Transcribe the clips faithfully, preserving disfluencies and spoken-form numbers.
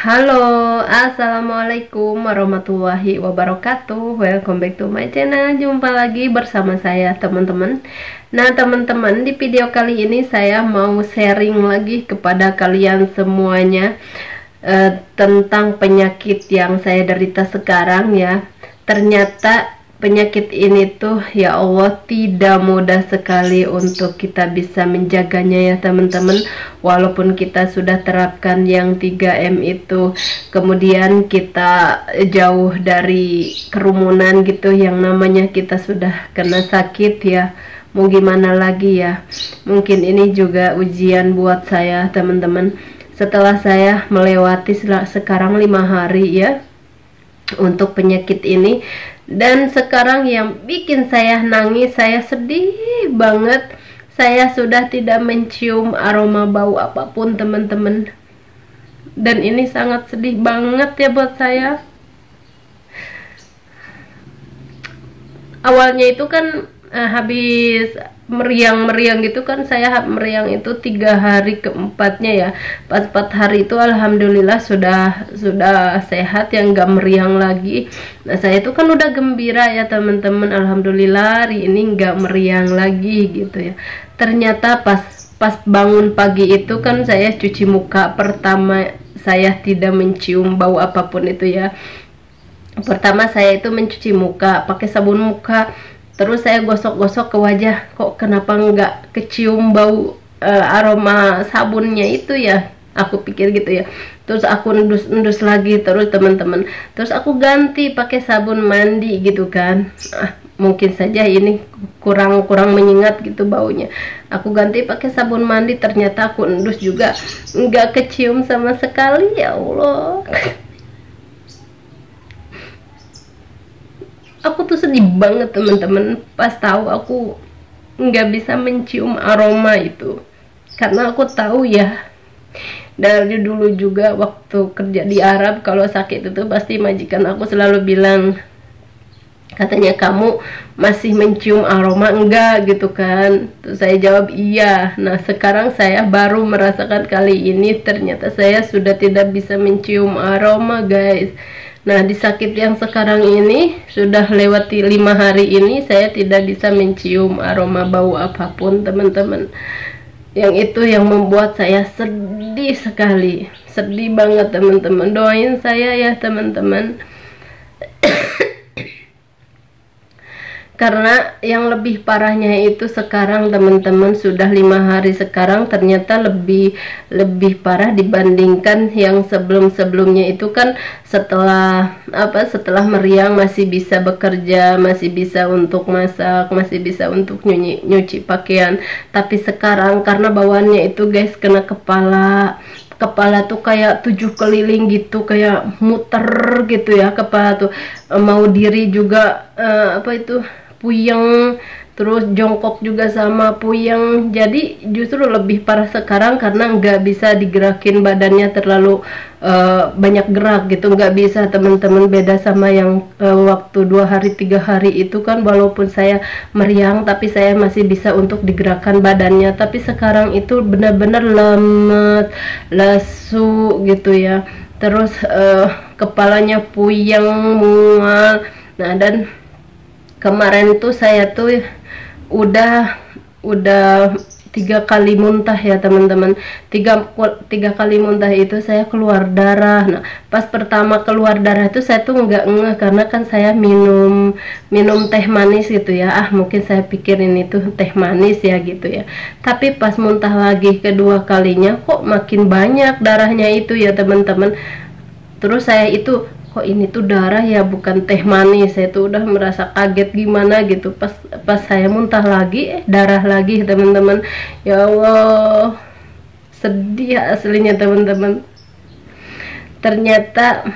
Halo, assalamualaikum warahmatullahi wabarakatuh. Welcome back to my channel. Jumpa lagi bersama saya, teman-teman. Nah, teman-teman, di video kali ini saya mau sharing lagi kepada kalian semuanya eh, tentang penyakit yang saya derita sekarang ya. Ternyata penyakit ini tuh, ya Allah, tidak mudah sekali untuk kita bisa menjaganya ya teman-teman. Walaupun kita sudah terapkan yang tiga M itu, kemudian kita jauh dari kerumunan gitu, yang namanya kita sudah kena sakit ya, mau gimana lagi ya. Mungkin ini juga ujian buat saya teman-teman. Setelah saya melewati sekarang lima hari ya untuk penyakit ini, dan sekarang yang bikin saya nangis, saya sedih banget, saya sudah tidak mencium aroma bau apapun teman-teman. Dan ini sangat sedih banget ya buat saya. Awalnya itu kan eh, habis meriang-meriang gitu kan, saya meriang itu tiga hari keempatnya ya. Pas empat hari itu alhamdulillah sudah sudah sehat, yang gak meriang lagi. Nah, saya itu kan udah gembira ya teman-teman, alhamdulillah hari ini gak meriang lagi gitu ya. Ternyata pas pas bangun pagi itu kan saya cuci muka, pertama saya tidak mencium bau apapun itu ya. Pertama saya itu mencuci muka pakai sabun muka, terus saya gosok-gosok ke wajah, kok kenapa nggak kecium bau uh, aroma sabunnya itu ya, aku pikir gitu ya. Terus aku endus-endus lagi terus teman-teman, terus aku ganti pakai sabun mandi gitu kan. Ah, mungkin saja ini kurang-kurang menyengat gitu baunya, aku ganti pakai sabun mandi, ternyata aku endus juga nggak kecium sama sekali. Ya Allah, aku tuh sedih banget teman-teman pas tahu aku nggak bisa mencium aroma itu. Karena aku tahu ya, dari dulu juga waktu kerja di Arab, kalau sakit itu pasti majikan aku selalu bilang, katanya kamu masih mencium aroma enggak gitu kan. Terus saya jawab iya. Nah, sekarang saya baru merasakan kali ini, ternyata saya sudah tidak bisa mencium aroma guys. Nah, di sakit yang sekarang ini, sudah lewati lima hari ini, saya tidak bisa mencium aroma bau apapun teman-teman. Yang itu yang membuat saya sedih sekali, sedih banget teman-teman. Doain saya ya teman-teman. Karena yang lebih parahnya itu sekarang teman-teman, sudah lima hari sekarang, ternyata lebih lebih parah dibandingkan yang sebelum-sebelumnya itu kan. Setelah apa setelah meriang masih bisa bekerja, masih bisa untuk masak, masih bisa untuk nyuci, nyuci pakaian. Tapi sekarang karena bawaannya itu guys, kena kepala, kepala tuh kayak tujuh keliling gitu, kayak muter gitu ya kepala tuh. Mau diri juga uh, apa itu puyeng, terus jongkok juga sama puyeng. Jadi justru lebih parah sekarang karena nggak bisa digerakin badannya, terlalu uh, banyak gerak gitu, nggak bisa teman-teman. Beda sama yang uh, waktu dua hari tiga hari itu kan, walaupun saya meriang tapi saya masih bisa untuk digerakkan badannya. Tapi sekarang itu benar-benar lemes, lesu gitu ya. Terus uh, kepalanya puyeng, mual. Nah, dan kemarin tuh saya tuh udah udah tiga kali muntah ya teman-teman. Tiga, tiga kali muntah itu saya keluar darah. Nah, pas pertama keluar darah itu saya tuh nggak ngeh, karena kan saya minum minum teh manis gitu ya. Ah, mungkin saya pikir ini tuh teh manis ya gitu ya. Tapi pas muntah lagi kedua kalinya, kok makin banyak darahnya itu ya teman-teman. Terus saya itu, kok ini tuh darah ya, bukan teh manis. Saya tuh udah merasa kaget gimana gitu. Pas pas saya muntah lagi, eh darah lagi teman-teman. Ya Allah, sedih aslinya teman-teman. Ternyata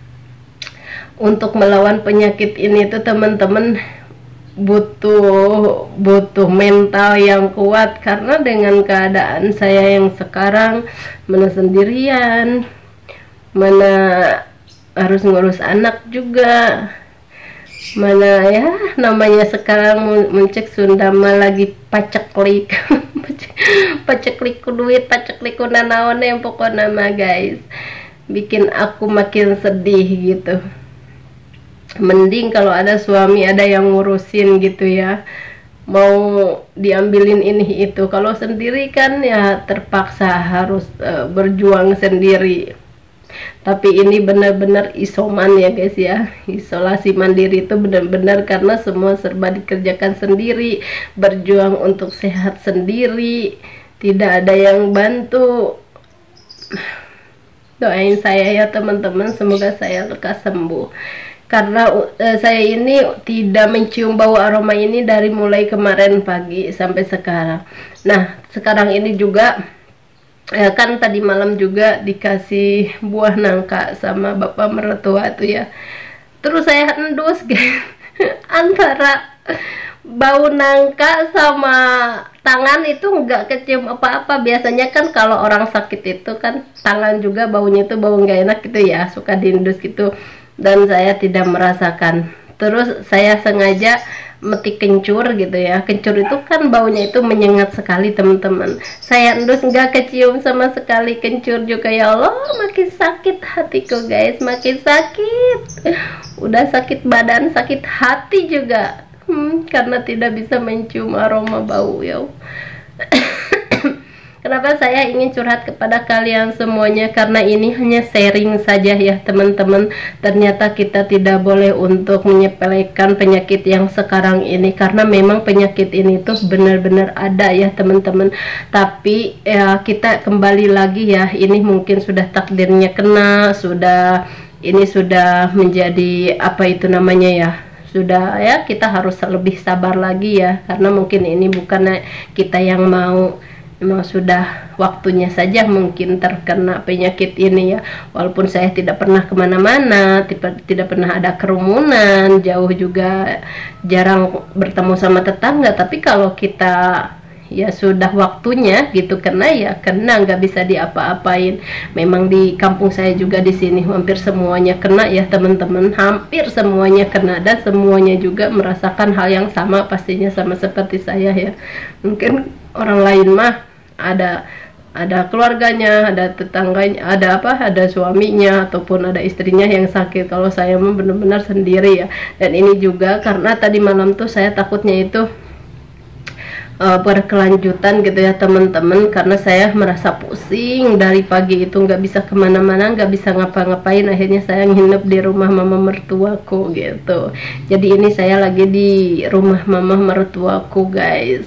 untuk melawan penyakit ini tuh teman-teman butuh butuh mental yang kuat. Karena dengan keadaan saya yang sekarang, mana sendirian, mana harus ngurus anak juga, mana ya namanya sekarang mencek Sunda mah lagi paceklik paceklik ku duit, paceklik ku nanaon yang pokoknya mah guys. bikin aku makin sedih gitu. Mending kalau ada suami, ada yang ngurusin gitu ya, mau diambilin ini itu. Kalau sendiri kan ya terpaksa harus uh, berjuang sendiri. Tapi ini benar-benar isoman ya guys ya, isolasi mandiri itu benar-benar karena semua serba dikerjakan sendiri, berjuang untuk sehat sendiri, tidak ada yang bantu. Doain saya ya teman-teman, semoga saya lekas sembuh. Karena uh, saya ini tidak mencium bau aroma ini dari mulai kemarin pagi sampai sekarang. Nah, sekarang ini juga eh, kan tadi malam juga dikasih buah nangka sama bapak mertua tuh ya. Terus saya endus guys. Antara bau nangka sama tangan itu nggak kecium apa-apa. Biasanya kan kalau orang sakit itu kan tangan juga baunya itu bau nggak enak gitu ya, suka diindus gitu. Dan saya tidak merasakan. Terus saya sengaja metik kencur gitu ya. Kencur itu kan baunya itu menyengat sekali teman-teman. Saya endus nggak kecium sama sekali kencur juga. Ya Allah, makin sakit hatiku guys, makin sakit. Udah sakit badan, sakit hati juga. Hmm, karena tidak bisa mencium aroma bau ya. Kenapa saya ingin curhat kepada kalian semuanya? Karena ini hanya sharing saja ya teman-teman. Ternyata kita tidak boleh untuk menyepelekan penyakit yang sekarang ini, karena memang penyakit ini tuh benar-benar ada ya teman-teman. Tapi ya kita kembali lagi ya, ini mungkin sudah takdirnya kena, sudah ini sudah menjadi apa itu namanya ya, sudah ya, kita harus lebih sabar lagi ya, karena mungkin ini bukan kita yang mau, memang sudah waktunya saja mungkin terkena penyakit ini ya. Walaupun saya tidak pernah kemana-mana, tidak, tidak pernah ada kerumunan, jauh juga jarang bertemu sama tetangga. Tapi kalau kita ya sudah waktunya gitu kena ya kena, nggak bisa diapa-apain. Memang di kampung saya juga di sini hampir semuanya kena ya teman-teman, hampir semuanya kena, dan semuanya juga merasakan hal yang sama pastinya, sama seperti saya ya. Mungkin orang lain mah ada ada keluarganya, ada tetangganya, ada apa, ada suaminya ataupun ada istrinya yang sakit. Kalau saya mah benar-benar sendiri ya. Dan ini juga karena tadi malam tuh saya takutnya itu uh, berkelanjutan gitu ya teman-teman, karena saya merasa pusing dari pagi itu, nggak bisa kemana-mana, nggak bisa ngapa-ngapain. Akhirnya saya nginep di rumah mama mertuaku gitu. Jadi ini saya lagi di rumah mama mertuaku guys.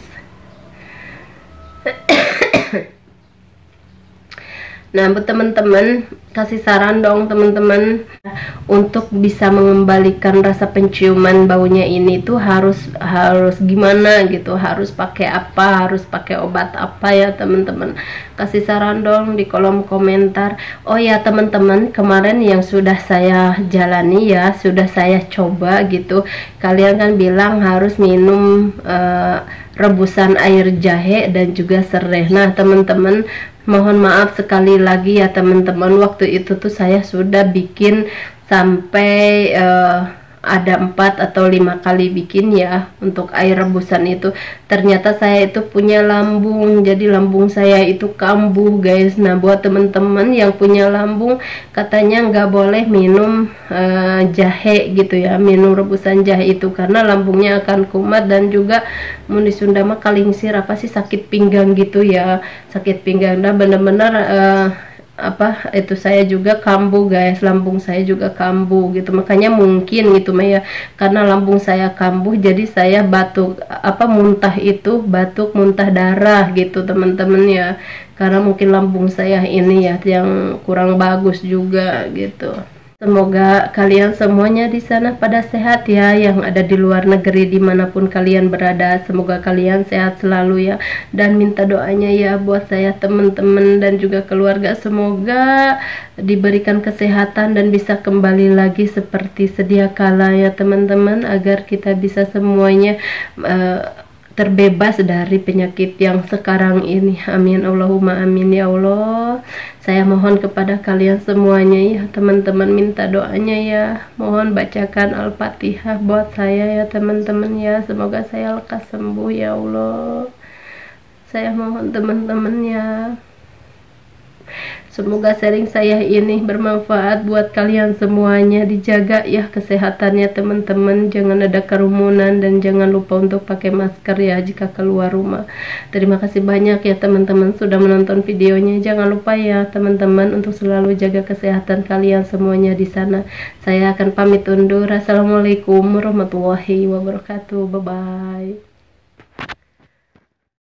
Nah buat teman-teman, kasih saran dong teman-teman untuk bisa mengembalikan rasa penciuman baunya ini tuh harus harus gimana gitu, harus pakai apa, harus pakai obat apa ya teman-teman. Kasih saran dong di kolom komentar. Oh ya teman-teman, kemarin yang sudah saya jalani ya, sudah saya coba gitu, kalian kan bilang harus minum uh, rebusan air jahe dan juga serai. Nah teman-teman, mohon maaf sekali lagi ya teman-teman, waktu itu tuh saya sudah bikin sampai uh, ada empat atau lima kali bikin ya untuk air rebusan itu. Ternyata saya itu punya lambung, jadi lambung saya itu kambuh guys. Nah buat teman-teman yang punya lambung, katanya nggak boleh minum uh, jahe gitu ya, minum rebusan jahe itu, karena lambungnya akan kumat dan juga mun di Sunda mah kalingsir apa sih, sakit pinggang gitu ya, sakit pinggang. Nah bener-bener uh, apa itu saya juga kambuh guys, lambung saya juga kambuh gitu, makanya mungkin gitu mah ya, karena lambung saya kambuh jadi saya batuk, apa muntah itu batuk muntah darah gitu teman-teman ya, karena mungkin lambung saya ini ya yang kurang bagus juga gitu. Semoga kalian semuanya di sana pada sehat ya, yang ada di luar negeri dimanapun kalian berada, semoga kalian sehat selalu ya. Dan minta doanya ya buat saya teman-teman dan juga keluarga, semoga diberikan kesehatan dan bisa kembali lagi seperti sedia kala ya teman-teman, agar kita bisa semuanya uh, terbebas dari penyakit yang sekarang ini. Amin Allahumma amin ya Allah. Saya mohon kepada kalian semuanya ya teman-teman, minta doanya ya, mohon bacakan Al-Fatihah buat saya ya teman-teman ya, semoga saya lekas sembuh ya Allah. Saya mohon teman-teman ya. Semoga sharing saya ini bermanfaat buat kalian semuanya. Dijaga ya kesehatannya teman-teman, jangan ada kerumunan dan jangan lupa untuk pakai masker ya jika keluar rumah. Terima kasih banyak ya teman-teman sudah menonton videonya. Jangan lupa ya teman-teman untuk selalu jaga kesehatan kalian semuanya di sana. Saya akan pamit undur. Assalamualaikum warahmatullahi wabarakatuh. Bye bye.